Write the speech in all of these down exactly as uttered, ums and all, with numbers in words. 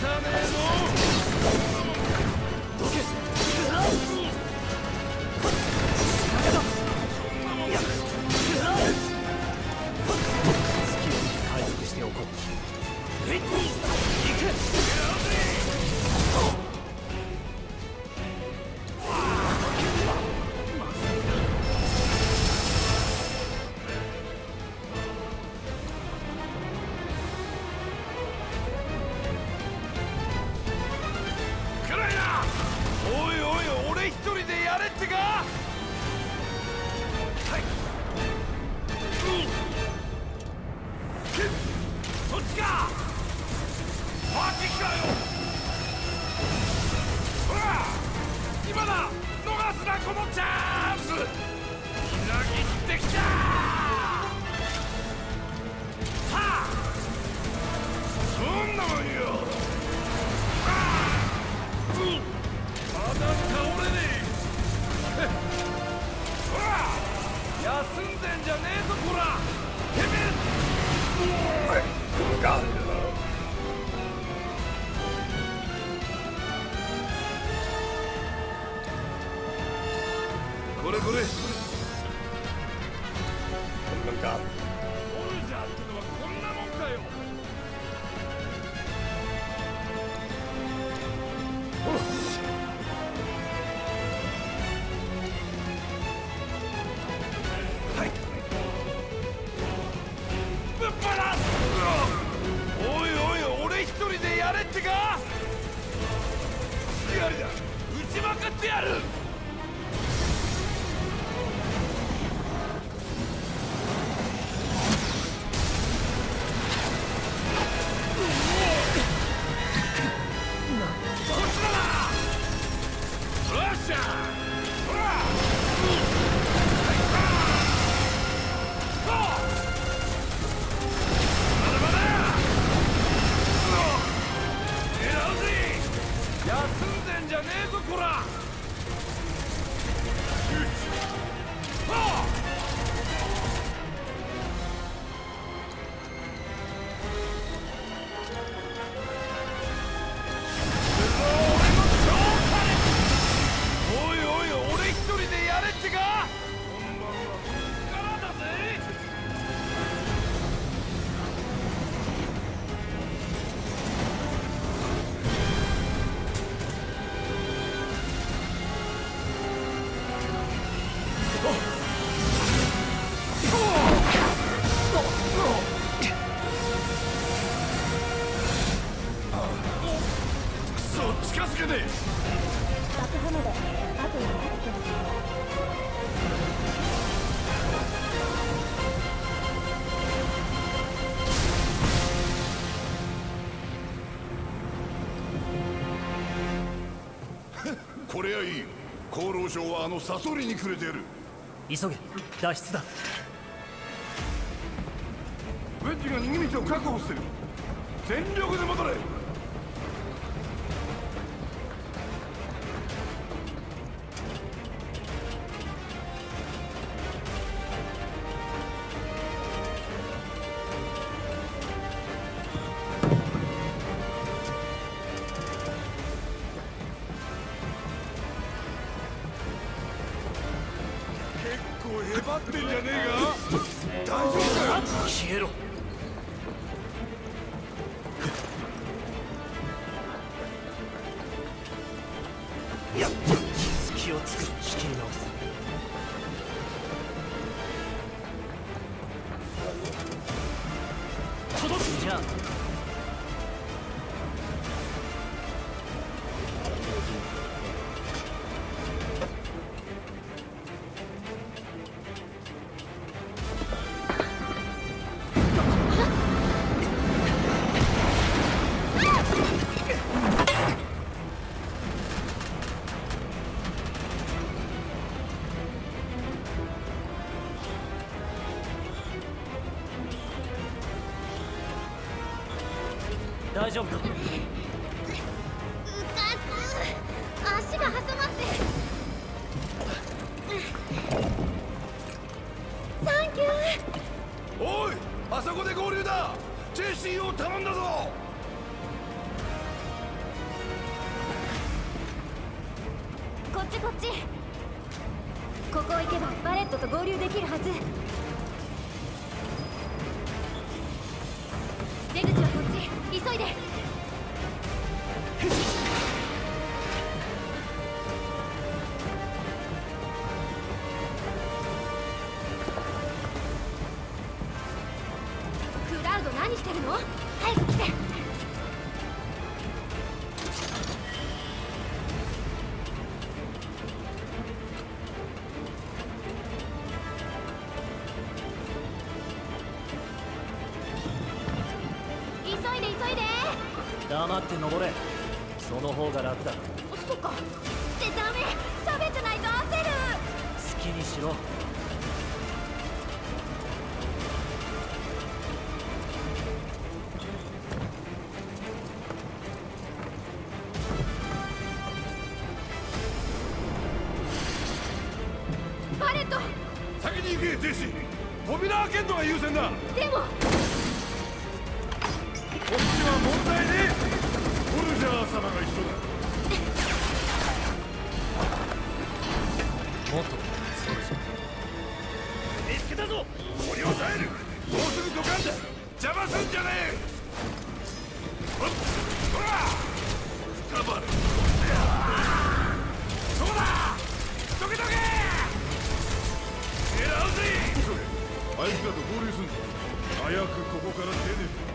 これはいい。厚労省はあのサソリにくれてやる。 急げ、脱出だ。 ベンジが逃げ道を確保してる。全力で戻れ。へばってんじゃねえか。大丈夫かよ。 消えろ。やっ隙を作り仕切り直す。届くじゃん。大丈夫か。うかつ足が挟まってサンキュー。 おい、あそこで合流だ。ジェシーを頼んだぞ。 ちこっち。ここ行けばバレットと合流できるはず。出口はこっち。急いで。クラウド何してるの？早く来て。 黙って登れ。その方が楽だ。 そっか。ってダメ。喋ってないと焦る。 好きにしろ。 バレット。 先に行けデイシー。扉開けんのが優先だ。 でもこっちは問題ねえ。トルジャー様が一緒だ。 もっとそうじゃ。見つけたぞ。 これを抑える。もうすぐドカンだ。邪魔すんじゃねえ。ほっほらスタバル。そうだ。どけどけ。狙うぜ。それあいつらと合流すんだ。早くここから出ねえ。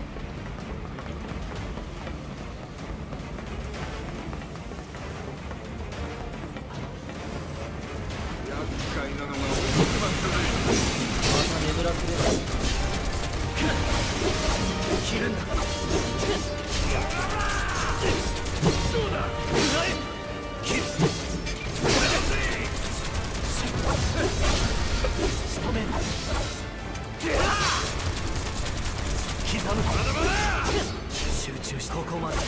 眠らせれば切るんだ。どうだ。切る。仕留める。刻む。まだまだ。集中してここまで。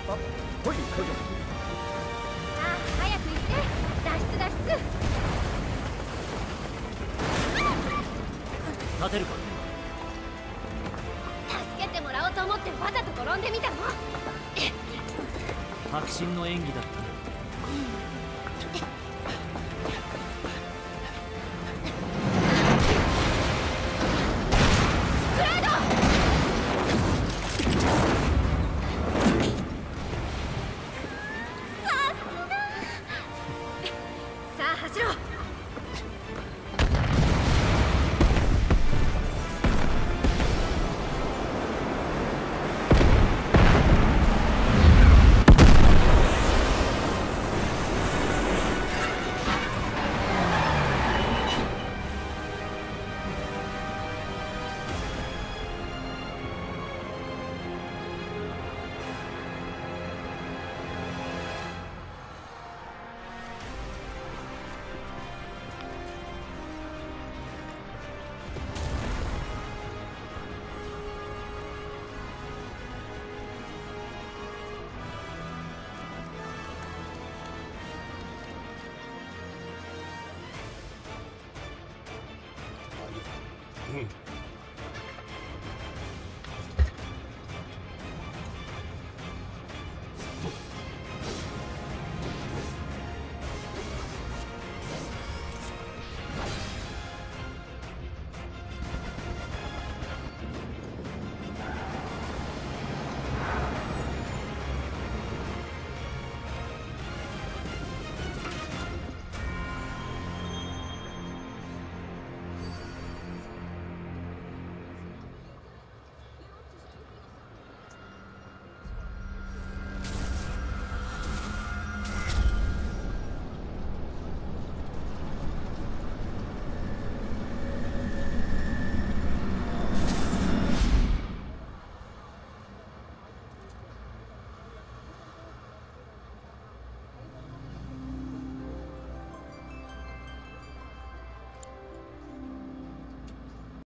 ほい家業。 ああ早く行って脱出脱出。 立てるか。 助けてもらおうと思ってわざと転んでみたの。 迫真の演技だった。